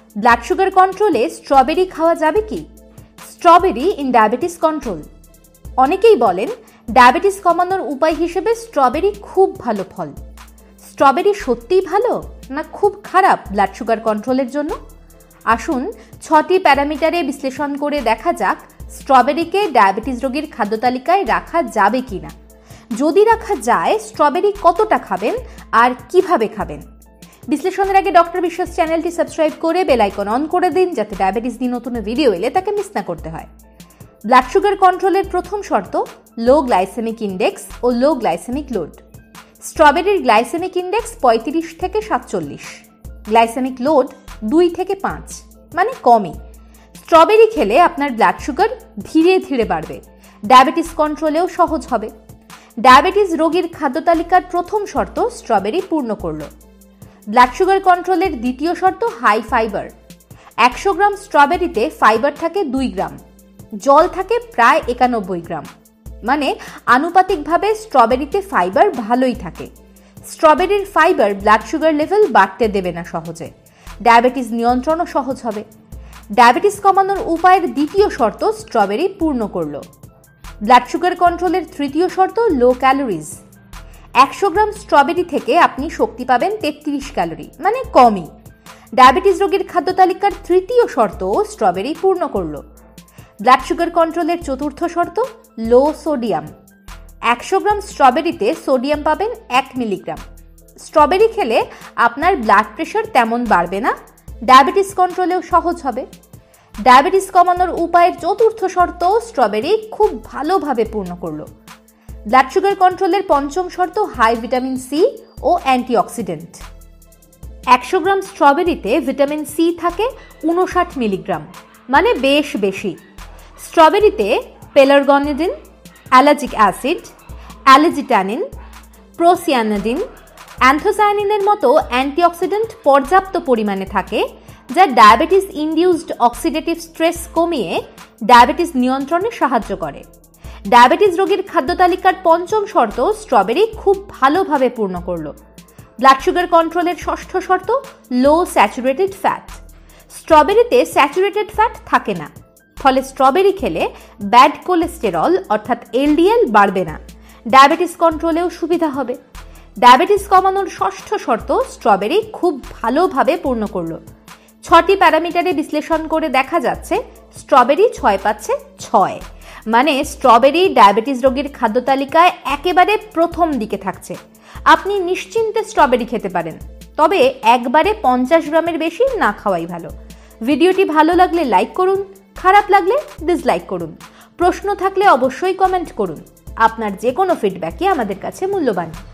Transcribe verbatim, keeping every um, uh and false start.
Blood sugar কন্ট্রোলে strawberry খাওয়া যাবে কি? Strawberry in diabetes control. অনেকেই বলেন ডায়াবেটিস কমানোর উপায় হিসেবে স্ট্রবেরি খুব ভালো ফল। স্ট্রবেরি সত্যিই ভালো না খুব খারাপ ব্লাড সুগার কন্ট্রোলের জন্য? আসুন ছটি প্যারামিটারে বিশ্লেষণ করে দেখা যাক স্ট্রবেরিকে ডায়াবেটিস রোগীর খাদ্য তালিকায় রাখা যাবে কিনা। যদি রাখা যায়, স্ট্রবেরি কতটা খাবেন আর কিভাবে খাবেন। বিশ্লেষণের আগে ডক্টর বিশ্বাস চ্যানেলটি সাবস্ক্রাইব করে বেল আইকন অন করে দিন, যাতে ডায়াবেটিস নিয়ে নতুন ভিডিও এলে তাকে মিস না করতে হয়। ব্লাড সুগার কন্ট্রোলের প্রথম শর্ত লো গ্লাইসেমিক ইন্ডেক্স ও লো গ্লাইসেমিক লোড। স্ট্রবেরির গ্লাইসেমিক ইন্ডেক্স পঁয়ত্রিশ থেকে সাতচল্লিশ, গ্লাইসেমিক লোড দুই থেকে পাঁচ, মানে কমই। স্ট্রবেরি খেলে আপনার ব্লাড সুগার ধীরে ধীরে বাড়বে, ডায়াবেটিস কন্ট্রোলেও সহজ হবে। ডায়াবেটিস রোগীর খাদ্য তালিকার প্রথম শর্ত স্ট্রবেরি পূর্ণ করল। ব্লাড সুগার কন্ট্রোলের দ্বিতীয় শর্ত হাই ফাইবার। একশো গ্রাম স্ট্রবেরিতে ফাইবার থাকে দুই গ্রাম, জল থাকে প্রায় একানব্বই গ্রাম, মানে আনুপাতিকভাবে স্ট্রবেরিতে ফাইবার ভালোই থাকে। স্ট্রবেরির ফাইবার ব্লাড সুগার লেভেল বাড়তে দেবে না সহজে, ডায়াবেটিস নিয়ন্ত্রণও সহজ হবে। ডায়াবেটিস কমানোর উপায়ের দ্বিতীয় শর্ত স্ট্রবেরি পূর্ণ করল। ব্লাড সুগার কন্ট্রোলের তৃতীয় শর্ত লো ক্যালোরিজ। একশো গ্রাম স্ট্রবেরি থেকে আপনি শক্তি পাবেন তেত্রিশ ক্যালোরি, মানে কমই। ডায়াবেটিস রোগীর খাদ্য তালিকার তৃতীয় শর্ত স্ট্রবেরি পূর্ণ করল। ব্লাড সুগার কন্ট্রোলের চতুর্থ শর্ত লো সোডিয়াম। একশো গ্রাম স্ট্রবেরিতে সোডিয়াম পাবেন এক মিলিগ্রাম। স্ট্রবেরি খেলে আপনার ব্লাড প্রেশার তেমন বাড়বে না, ডায়াবেটিস কন্ট্রোলেও সহজ হবে। ডায়াবেটিস কমানোর উপায়ের চতুর্থ শর্ত স্ট্রবেরি খুব ভালোভাবে পূর্ণ করল। ব্লাড সুগার কন্ট্রোলের পঞ্চম শর্ত হাই ভিটামিন সি ও অ্যান্টিঅক্সিডেন্ট। একশো গ্রাম স্ট্রবেরিতে ভিটামিন সি থাকে উনষাট মিলিগ্রাম, মানে বেশ বেশি। স্ট্রবেরিতে পেলারগনিডিন, অ্যালাজিক অ্যাসিড, অ্যালিজিটানিন, প্রোসিয়ানাডিন, অ্যান্থোসায়ানিনের মতো অ্যান্টিঅক্সিডেন্ট পর্যাপ্ত পরিমাণে থাকে, যা ডায়াবেটিস ইনডিউসড অক্সিডেটিভ স্ট্রেস কমিয়ে ডায়াবেটিস নিয়ন্ত্রণে সাহায্য করে। ডায়াবেটিস রোগীর খাদ্য তালিকার পঞ্চম শর্ত স্ট্রবেরি খুব ভালোভাবে পূর্ণ করল। ব্লাড সুগার কন্ট্রোলের ষষ্ঠ শর্ত লো স্যাচুরেটেড ফ্যাট। স্ট্রবেরিতে স্যাচুরেটেড ফ্যাট থাকে না, ফলে স্ট্রবেরি খেলে ব্যাড কোলেস্টেরল অর্থাৎ এলডিএল বাড়বে না, ডায়াবেটিস কন্ট্রোলেও সুবিধা হবে। ডায়াবেটিস কমানোর ষষ্ঠ শর্ত স্ট্রবেরি খুব ভালোভাবে পূর্ণ করল। ছটি প্যারামিটারে বিশ্লেষণ করে দেখা যাচ্ছে স্ট্রবেরি ছয় পাচ্ছে ছয়, মানে স্ট্রবেরি ডায়াবেটিস রোগীর খাদ্য তালিকায় একেবারে প্রথম দিকে থাকছে। আপনি নিশ্চিন্তে স্ট্রবেরি খেতে পারেন, তবে একবারে পঞ্চাশ গ্রামের বেশি না খাওয়াই ভালো। ভিডিওটি ভালো লাগলে লাইক করুন, খারাপ লাগলে ডিসলাইক করুন। প্রশ্ন থাকলে অবশ্যই কমেন্ট করুন। আপনার যে কোনো ফিডব্যাকই আমাদের কাছে মূল্যবান।